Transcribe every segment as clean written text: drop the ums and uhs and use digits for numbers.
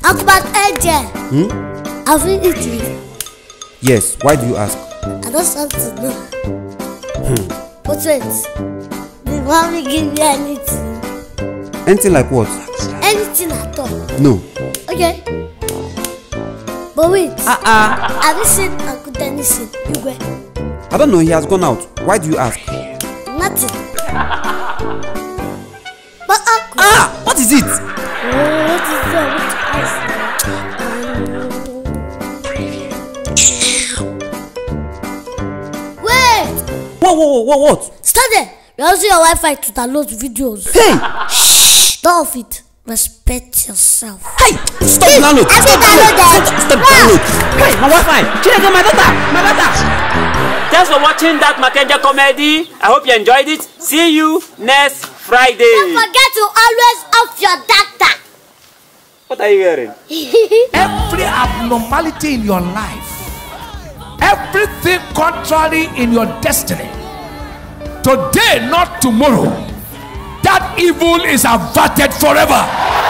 About AJ. Have you eaten? Yes, why do you ask? I just want to know. But wait, the mommy give you anything? Anything like what? Anything at all? No. Okay. But wait. Have you seen Uncle Denilson, Igwe? I don't know, he has gone out. Why do you ask? Nothing. But Uncle. What is it? What is that? Wait! What? Stop there! You're using your Wi-Fi to download videos. Hey! Shh! Don't off it. Respect yourself. Hey! Stop download! Stop download! Hey, my Wi-Fi! Check my data! Thanks for watching that Mackenzie comedy. I hope you enjoyed it. See you next Friday. Don't forget to always off your data. What are you hearing? Every abnormality in your life, everything contrary in your destiny, today, not tomorrow, that evil is averted forever.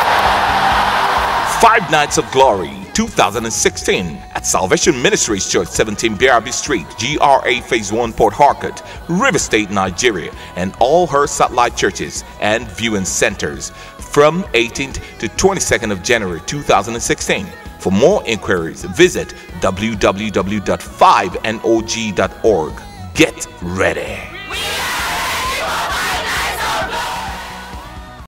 5 Nights of Glory 2016 at Salvation Ministries Church, 17 BRB Street, GRA Phase 1, Port Harcourt, River State, Nigeria, and all her satellite churches and viewing centers from 18th to 22nd of January 2016. For more inquiries, visit www.5nog.org. Get ready.